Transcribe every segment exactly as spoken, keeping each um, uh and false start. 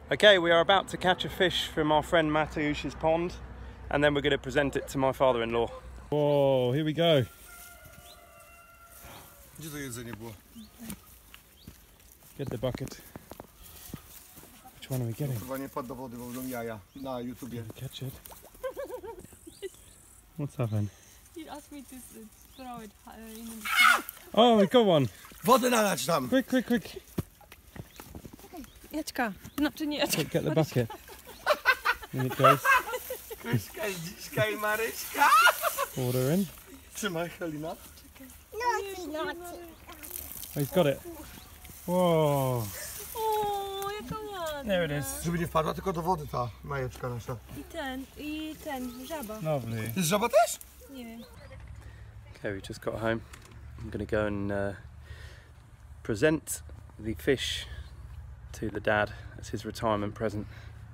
Okay, we are about to catch a fish from our friend Mateusz's pond, and then we're going to present it to my father-in-law. Whoa, here we go. Gdzie to jedzenie było? Get the bucket. Which one are we getting? Chyba nie padł do wody, bo będą jaja na YouTubie. Catch it. What's happened? He asked me to uh, throw it uh, in the... Oh, we got one. Wodę nalać tam! Quick, quick, quick. Jaćka, znaczy nie Jaćka. Quick, get the bucket. In it goes. Kryśka i Dziśka i Maryśka! Water in. Trzymaj, Halina. Naughty, naughty. Oh, he's got it. Whoa. O, jaka ładna. There it is. Żeby nie wpadła tylko do wody ta majeczka nasza. I ten, i ten, żaba. Lovely. Jest żaba też? Nie wiem. Okay, we just got home. I'm going to go and uh, present the fish to the dad as his retirement present.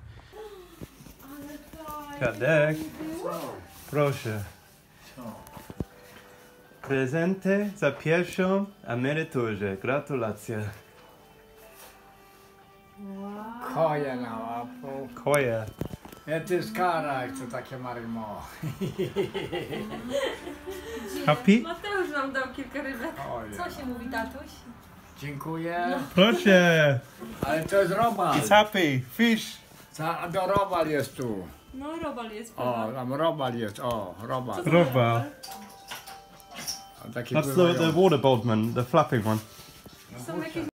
Kadek, proszę. Prezenty za pierwszą emeryturę. Gratulacje. Koje na łapu. Koje. To jest kara, co takie marymo. Happy? Mateusz nam dał kilka rybek. Ojej. Co się mówi, tatuś? Dziękuję. Proszę. Ale to jest robal. It's happy. Fish. Za, do robal jest tu. No, robal jest. O, tam robal jest. O, robal. Robal. Taki That's the, pływają. the water boardman, the flapping one. Są jakieś